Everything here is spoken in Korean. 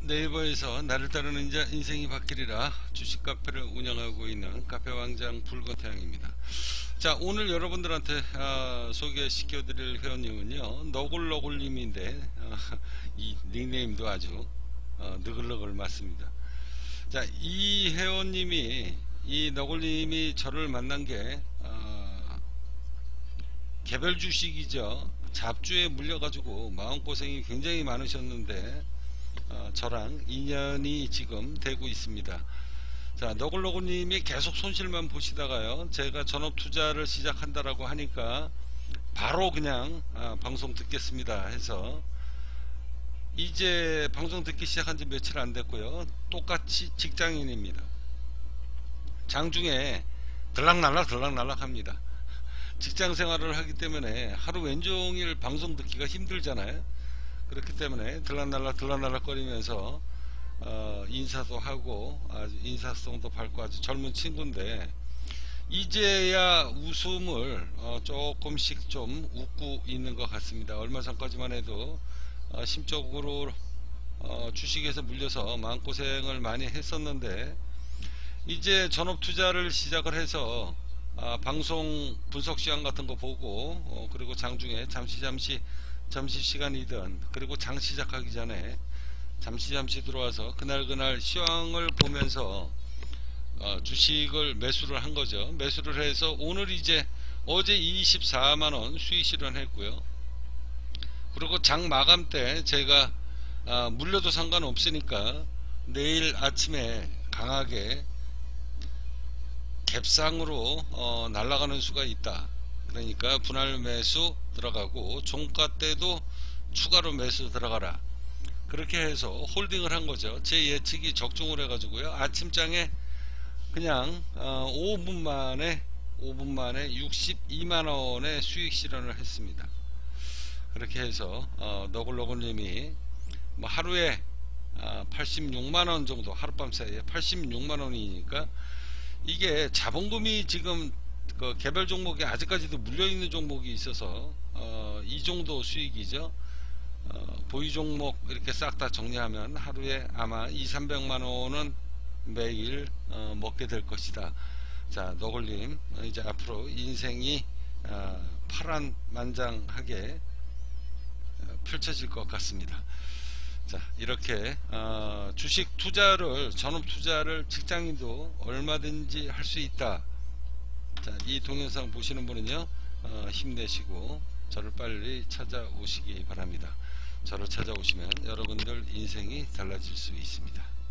네이버에서 나를 따르는 자 인생이 바뀌리라 주식 카페를 운영하고 있는 카페왕장 붉은태양입니다. 자, 오늘 여러분들한테 소개시켜드릴 회원님은요, 너굴너굴님인데 이 닉네임도 아주 너글너글 맞습니다. 자, 이 회원님이, 이 너굴님이 저를 만난 게 개별 주식이죠. 잡주에 물려가지고 마음고생이 굉장히 많으셨는데 저랑 인연이 지금 되고 있습니다. 자, 너굴너굴님이 계속 손실만 보시다가요, 제가 전업투자를 시작한다라고 하니까 바로 그냥 방송 듣겠습니다 해서 이제 방송 듣기 시작한 지 며칠 안 됐고요. 똑같이 직장인입니다. 장중에 들락날락 합니다. 직장 생활을 하기 때문에 하루 왼종일 방송 듣기가 힘들잖아요. 그렇기 때문에 들락날락 거리면서 인사도 하고 인사성도 밝고 아주 젊은 친구인데, 이제야 웃음을 조금씩 좀 웃고 있는 것 같습니다. 얼마 전까지만 해도 심적으로 주식에서 물려서 마음고생을 많이 했었는데, 이제 전업투자를 시작을 해서 방송 분석시간 같은 거 보고 그리고 장중에 잠시 점심시간이든 그리고 장 시작하기 전에 잠시 들어와서 그날 시황을 보면서 주식을 매수를 한 거죠. 매수를 해서 오늘 이제 어제 24만원 수익 실현했고요. 그리고 장 마감 때 제가 물려도 상관없으니까 내일 아침에 강하게 갭상으로 날아가는 수가 있다. 그러니까 분할 매수 들어가고 종가 때도 추가로 매수 들어가라. 그렇게 해서 홀딩을 한 거죠. 제 예측이 적중을 해가지고요. 아침장에 그냥 5분 만에 62만원의 수익 실현을 했습니다. 그렇게 해서 너굴너굴님이 뭐 하루에 86만원 정도, 하룻밤 사이에 86만원이니까 이게 자본금이 지금 그 개별 종목에 아직까지도 물려있는 종목이 있어서 이 정도 수익이죠. 보유 종목 이렇게 싹 다 정리하면 하루에 아마 200~300만원은 매일 먹게 될 것이다. 자, 너굴님 이제 앞으로 인생이 파란만장하게 펼쳐질 것 같습니다. 자, 이렇게 주식 투자를, 전업 투자를 직장인도 얼마든지 할 수 있다. 자, 이 동영상 보시는 분은요, 힘내시고 저를 빨리 찾아오시기 바랍니다. 저를 찾아오시면 여러분들 인생이 달라질 수 있습니다.